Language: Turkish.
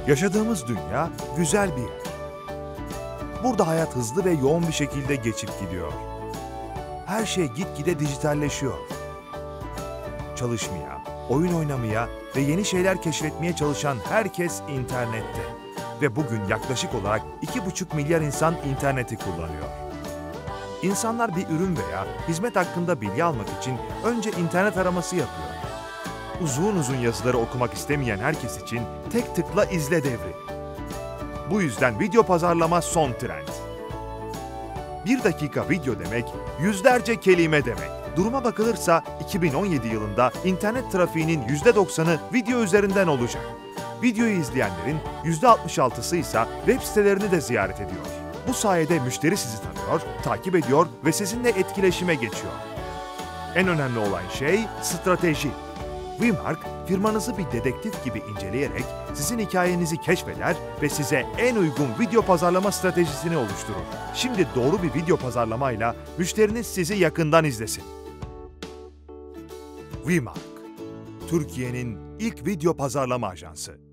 Yaşadığımız dünya güzel bir yer. Burada hayat hızlı ve yoğun bir şekilde geçip gidiyor. Her şey gitgide dijitalleşiyor. Çalışmaya, oyun oynamaya ve yeni şeyler keşfetmeye çalışan herkes internette. Ve bugün yaklaşık olarak 2,5 milyar insan interneti kullanıyor. İnsanlar bir ürün veya hizmet hakkında bilgi almak için önce internet araması yapıyor. Uzun uzun yazıları okumak istemeyen herkes için tek tıkla izle devri. Bu yüzden video pazarlama son trend. 1 dakika video demek, yüzlerce kelime demek. Duruma bakılırsa 2017 yılında internet trafiğinin %90'ı video üzerinden olacak. Videoyu izleyenlerin %66'sı ise web sitelerini de ziyaret ediyor. Bu sayede müşteri sizi tanıyor, takip ediyor ve sizinle etkileşime geçiyor. En önemli olan şey strateji. Vmark, firmanızı bir dedektif gibi inceleyerek sizin hikayenizi keşfeder ve size en uygun video pazarlama stratejisini oluşturur. Şimdi doğru bir video pazarlamayla müşteriniz sizi yakından izlesin. Vmark, Türkiye'nin ilk video pazarlama ajansı.